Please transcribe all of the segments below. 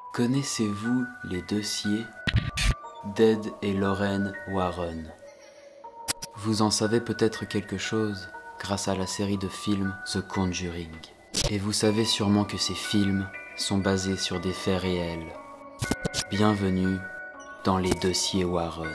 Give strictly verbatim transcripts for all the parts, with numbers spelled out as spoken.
Connaissez-vous les dossiers d'Ed et Lorraine Warren? Vous en savez peut-être quelque chose grâce à la série de films The Conjuring. Et vous savez sûrement que ces films sont basés sur des faits réels. Bienvenue dans les dossiers Warren.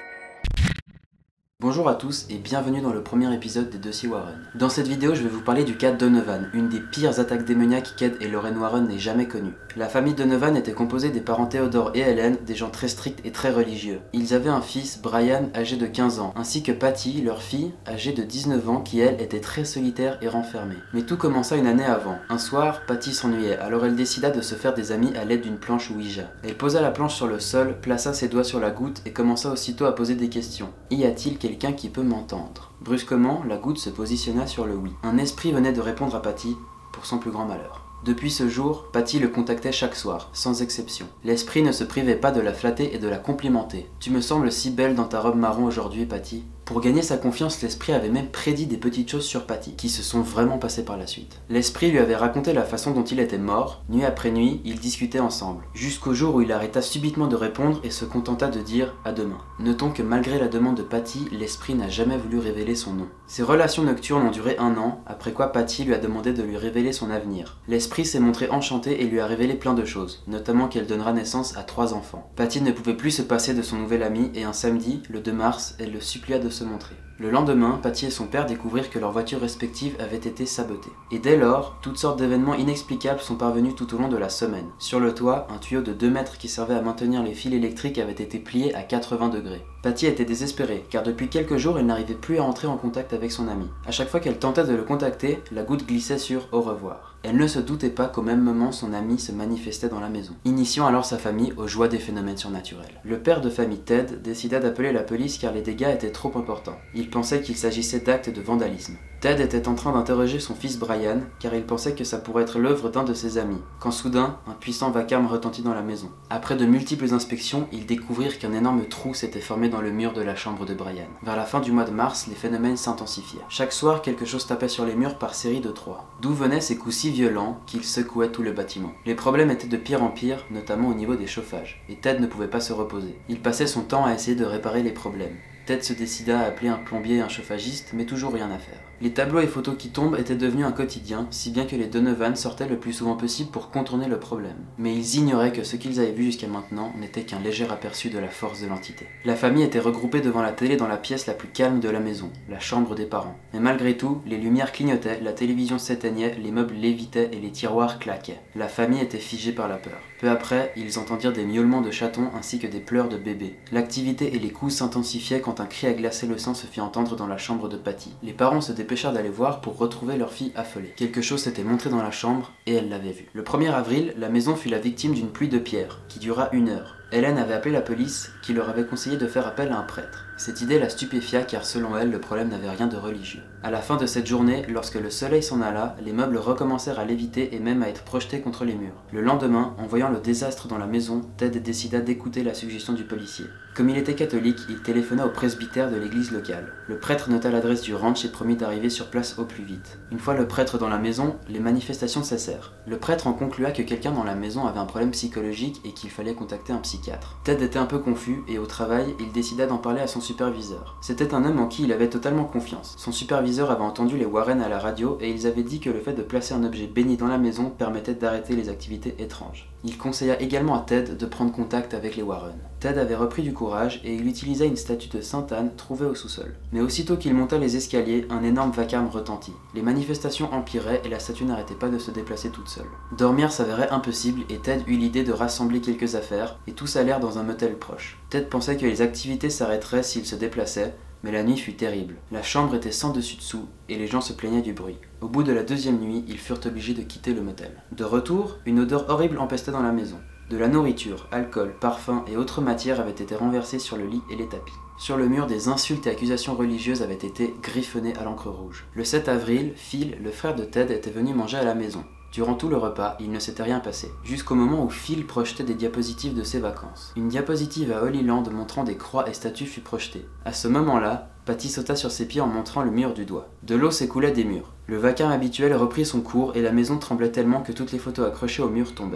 Bonjour à tous et bienvenue dans le premier épisode des dossiers Warren. Dans cette vidéo, je vais vous parler du cas Donovan, une des pires attaques démoniaques qu'Ed et Lorraine Warren n'aient jamais connues. La famille Donovan était composée des parents Theodore et Helen, des gens très stricts et très religieux. Ils avaient un fils, Brian, âgé de quinze ans, ainsi que Patty, leur fille, âgée de dix-neuf ans, qui elle était très solitaire et renfermée. Mais tout commença une année avant. Un soir, Patty s'ennuyait, alors elle décida de se faire des amis à l'aide d'une planche Ouija. Elle posa la planche sur le sol, plaça ses doigts sur la goutte et commença aussitôt à poser des questions. Y a-t-il quelqu'un qui peut m'entendre? Brusquement, la goutte se positionna sur le oui. Un esprit venait de répondre à Patty, pour son plus grand malheur. Depuis ce jour, Patty le contactait chaque soir, sans exception. L'esprit ne se privait pas de la flatter et de la complimenter. « Tu me sembles si belle dans ta robe marron aujourd'hui, Patty. » Pour gagner sa confiance, l'esprit avait même prédit des petites choses sur Patty, qui se sont vraiment passées par la suite. L'esprit lui avait raconté la façon dont il était mort. Nuit après nuit, ils discutaient ensemble, jusqu'au jour où il arrêta subitement de répondre et se contenta de dire « à demain ». Notons que malgré la demande de Patty, l'esprit n'a jamais voulu révéler son nom. Ces relations nocturnes ont duré un an, après quoi Patty lui a demandé de lui révéler son avenir. L'esprit s'est montré enchanté et lui a révélé plein de choses, notamment qu'elle donnera naissance à trois enfants. Patty ne pouvait plus se passer de son nouvel ami et un samedi, le deux mars, elle le supplia de se montrer. Le lendemain, Patty et son père découvrirent que leurs voitures respectives avaient été sabotées. Et dès lors, toutes sortes d'événements inexplicables sont parvenus tout au long de la semaine. Sur le toit, un tuyau de deux mètres qui servait à maintenir les fils électriques avait été plié à quatre-vingts degrés. Patty était désespérée, car depuis quelques jours, elle n'arrivait plus à entrer en contact avec son ami. À chaque fois qu'elle tentait de le contacter, la goutte glissait sur « au revoir ». Elle ne se doutait pas qu'au même moment, son ami se manifestait dans la maison, initiant alors sa famille aux joies des phénomènes surnaturels. Le père de famille Ted décida d'appeler la police car les dégâts étaient trop importants. Il pensait qu'il s'agissait d'actes de vandalisme. Ted était en train d'interroger son fils Brian, car il pensait que ça pourrait être l'œuvre d'un de ses amis, quand soudain, un puissant vacarme retentit dans la maison. Après de multiples inspections, ils découvrirent qu'un énorme trou s'était formé dans le mur de la chambre de Brian. Vers la fin du mois de mars, les phénomènes s'intensifièrent. Chaque soir, quelque chose tapait sur les murs par série de trois. D'où venaient ces coups si violents qu'ils secouaient tout le bâtiment. Les problèmes étaient de pire en pire, notamment au niveau des chauffages, et Ted ne pouvait pas se reposer. Il passait son temps à essayer de réparer les problèmes. Ted se décida à appeler un plombier et un chauffagiste, mais toujours rien à faire. Les tableaux et photos qui tombent étaient devenus un quotidien, si bien que les Donovan sortaient le plus souvent possible pour contourner le problème. Mais ils ignoraient que ce qu'ils avaient vu jusqu'à maintenant n'était qu'un léger aperçu de la force de l'entité. La famille était regroupée devant la télé dans la pièce la plus calme de la maison, la chambre des parents. Mais malgré tout, les lumières clignotaient, la télévision s'éteignait, les meubles lévitaient et les tiroirs claquaient. La famille était figée par la peur. Peu après, ils entendirent des miaulements de chatons ainsi que des pleurs de bébés. L'activité et les coups s'intensifiaient quand un cri à glacer le sang se fit entendre dans la chambre de Patty. Les parents se dépêchèrent d'aller voir pour retrouver leur fille affolée. Quelque chose s'était montré dans la chambre et elle l'avait vu. Le premier avril, la maison fut la victime d'une pluie de pierres, qui dura une heure. Helen avait appelé la police, qui leur avait conseillé de faire appel à un prêtre. Cette idée la stupéfia car selon elle, le problème n'avait rien de religieux. À la fin de cette journée, lorsque le soleil s'en alla, les meubles recommencèrent à léviter et même à être projetés contre les murs. Le lendemain, en voyant le désastre dans la maison, Ted décida d'écouter la suggestion du policier. Comme il était catholique, il téléphona au presbytère de l'église locale. Le prêtre nota l'adresse du ranch et promit d'arriver sur place au plus vite. Une fois le prêtre dans la maison, les manifestations cessèrent. Le prêtre en conclua que quelqu'un dans la maison avait un problème psychologique et qu'il fallait contacter un psychiatre. Ted était un peu confus et au travail, il décida d'en parler à son superviseur. C'était un homme en qui il avait totalement confiance. Son superviseur avait entendu les Warren à la radio et ils avaient dit que le fait de placer un objet béni dans la maison permettait d'arrêter les activités étranges. Il conseilla également à Ted de prendre contact avec les Warren. Ted avait repris du courage et il utilisa une statue de Sainte Anne trouvée au sous-sol. Mais aussitôt qu'il monta les escaliers, un énorme vacarme retentit. Les manifestations empiraient et la statue n'arrêtait pas de se déplacer toute seule. Dormir s'avérait impossible et Ted eut l'idée de rassembler quelques affaires et tous allèrent dans un motel proche. Ted pensait que les activités s'arrêteraient s'il se déplaçait, mais la nuit fut terrible. La chambre était sans dessus-dessous et les gens se plaignaient du bruit. Au bout de la deuxième nuit, ils furent obligés de quitter le motel. De retour, une odeur horrible empestait dans la maison. De la nourriture, alcool, parfums et autres matières avaient été renversées sur le lit et les tapis. Sur le mur, des insultes et accusations religieuses avaient été griffonnées à l'encre rouge. Le sept avril, Phil, le frère de Ted, était venu manger à la maison. Durant tout le repas, il ne s'était rien passé, jusqu'au moment où Phil projetait des diapositives de ses vacances. Une diapositive à Holy Land montrant des croix et statues fut projetée. À ce moment-là, Patty sauta sur ses pieds en montrant le mur du doigt. De l'eau s'écoulait des murs. Le vacarme habituel reprit son cours et la maison tremblait tellement que toutes les photos accrochées au mur tombèrent.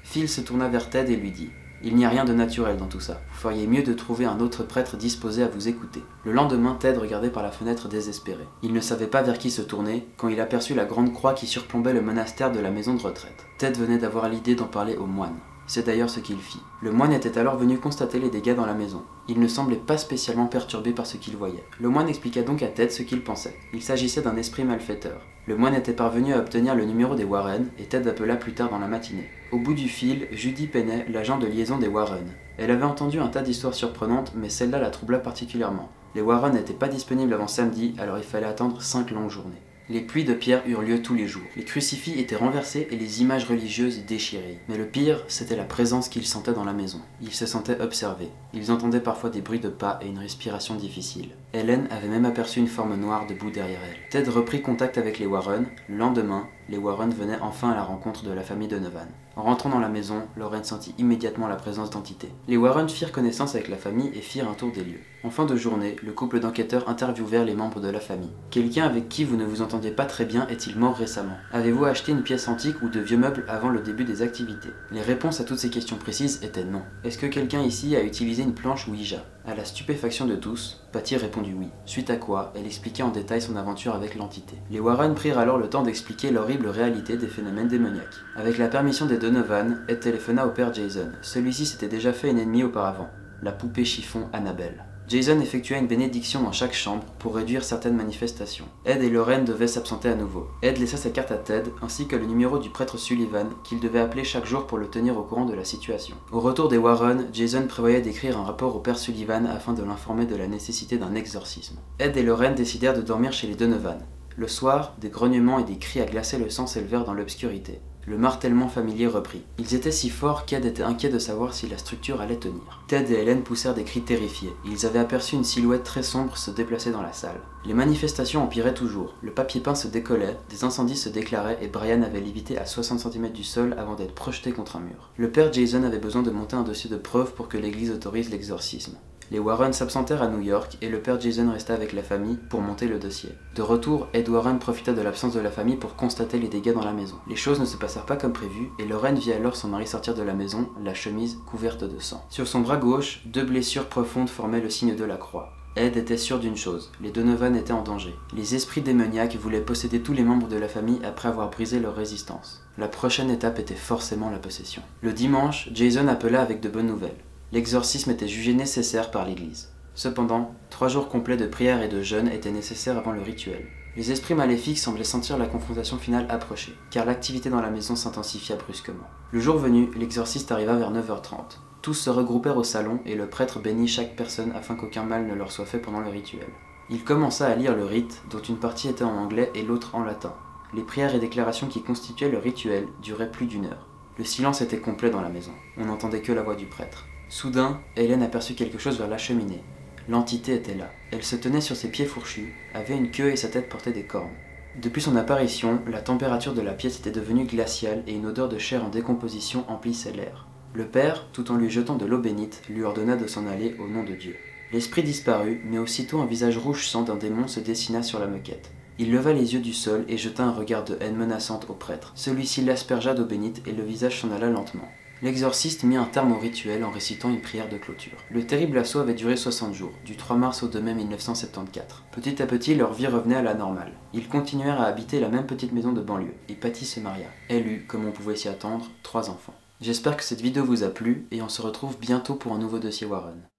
Phil se tourna vers Ted et lui dit « Il n'y a rien de naturel dans tout ça. Vous feriez mieux de trouver un autre prêtre disposé à vous écouter. » Le lendemain, Ted regardait par la fenêtre désespéré. Il ne savait pas vers qui se tourner quand il aperçut la grande croix qui surplombait le monastère de la maison de retraite. Ted venait d'avoir l'idée d'en parler au moine. C'est d'ailleurs ce qu'il fit. Le moine était alors venu constater les dégâts dans la maison. Il ne semblait pas spécialement perturbé par ce qu'il voyait. Le moine expliqua donc à Ted ce qu'il pensait. Il s'agissait d'un esprit malfaiteur. Le moine était parvenu à obtenir le numéro des Warren et Ted appela plus tard dans la matinée. Au bout du fil, Judy peinait, l'agent de liaison des Warren. Elle avait entendu un tas d'histoires surprenantes, mais celle-là la troubla particulièrement. Les Warren n'étaient pas disponibles avant samedi, alors il fallait attendre cinq longues journées. Les pluies de pierre eurent lieu tous les jours. Les crucifix étaient renversés et les images religieuses déchirées. Mais le pire, c'était la présence qu'ils sentaient dans la maison. Ils se sentaient observés. Ils entendaient parfois des bruits de pas et une respiration difficile. Helen avait même aperçu une forme noire debout derrière elle. Ted reprit contact avec les Warren. Le lendemain, les Warren venaient enfin à la rencontre de la famille Donovan. En rentrant dans la maison, Lorraine sentit immédiatement la présence d'entités. Les Warren firent connaissance avec la famille et firent un tour des lieux. En fin de journée, le couple d'enquêteurs interviewèrent les membres de la famille. Quelqu'un avec qui vous ne vous entendiez pas très bien est-il mort récemment? Avez-vous acheté une pièce antique ou de vieux meubles avant le début des activités? Les réponses à toutes ces questions précises étaient non. Est-ce que quelqu'un ici a utilisé une planche Ouija? À la stupéfaction de tous, Patty répondit oui, suite à quoi elle expliquait en détail son aventure avec l'entité. Les Warren prirent alors le temps d'expliquer l'horrible réalité des phénomènes démoniaques. Avec la permission des Donovan, Ed téléphona au père Jason. Celui-ci s'était déjà fait une ennemie auparavant, la poupée chiffon Annabelle. Jason effectua une bénédiction dans chaque chambre pour réduire certaines manifestations. Ed et Lorraine devaient s'absenter à nouveau. Ed laissa sa carte à Ted, ainsi que le numéro du prêtre Sullivan, qu'il devait appeler chaque jour pour le tenir au courant de la situation. Au retour des Warren, Jason prévoyait d'écrire un rapport au père Sullivan afin de l'informer de la nécessité d'un exorcisme. Ed et Lorraine décidèrent de dormir chez les Donovan. Le soir, des grognements et des cris à glacer le sang s'élevèrent dans l'obscurité. Le martèlement familier reprit. Ils étaient si forts qu'Ed était inquiet de savoir si la structure allait tenir. Ted et Helen poussèrent des cris terrifiés. Ils avaient aperçu une silhouette très sombre se déplacer dans la salle. Les manifestations empiraient toujours. Le papier peint se décollait, des incendies se déclaraient et Brian avait lévité à soixante centimètres du sol avant d'être projeté contre un mur. Le père Jason avait besoin de monter un dossier de preuve pour que l'église autorise l'exorcisme. Les Warren s'absentèrent à New York et le père Jason resta avec la famille pour monter le dossier. De retour, Ed Warren profita de l'absence de la famille pour constater les dégâts dans la maison. Les choses ne se passèrent pas comme prévu et Lorraine vit alors son mari sortir de la maison, la chemise couverte de sang. Sur son bras gauche, deux blessures profondes formaient le signe de la croix. Ed était sûr d'une chose, les Donovan étaient en danger. Les esprits démoniaques voulaient posséder tous les membres de la famille après avoir brisé leur résistance. La prochaine étape était forcément la possession. Le dimanche, Jason appela avec de bonnes nouvelles. L'exorcisme était jugé nécessaire par l'Église. Cependant, trois jours complets de prières et de jeûne étaient nécessaires avant le rituel. Les esprits maléfiques semblaient sentir la confrontation finale approcher, car l'activité dans la maison s'intensifia brusquement. Le jour venu, l'exorciste arriva vers neuf heures trente. Tous se regroupèrent au salon et le prêtre bénit chaque personne afin qu'aucun mal ne leur soit fait pendant le rituel. Il commença à lire le rite, dont une partie était en anglais et l'autre en latin. Les prières et déclarations qui constituaient le rituel duraient plus d'une heure. Le silence était complet dans la maison. On n'entendait que la voix du prêtre. Soudain, Helen aperçut quelque chose vers la cheminée. L'entité était là. Elle se tenait sur ses pieds fourchus, avait une queue et sa tête portait des cornes. Depuis son apparition, la température de la pièce était devenue glaciale et une odeur de chair en décomposition emplissait l'air. Le père, tout en lui jetant de l'eau bénite, lui ordonna de s'en aller au nom de Dieu. L'esprit disparut, mais aussitôt un visage rouge sang d'un démon se dessina sur la moquette. Il leva les yeux du sol et jeta un regard de haine menaçante au prêtre. Celui-ci l'aspergea d'eau bénite et le visage s'en alla lentement. L'exorciste mit un terme au rituel en récitant une prière de clôture. Le terrible assaut avait duré soixante jours, du trois mars au deux mai mille neuf cent soixante-quatorze. Petit à petit, leur vie revenait à la normale. Ils continuèrent à habiter la même petite maison de banlieue, et Patty se maria. Elle eut, comme on pouvait s'y attendre, trois enfants. J'espère que cette vidéo vous a plu, et on se retrouve bientôt pour un nouveau dossier Warren.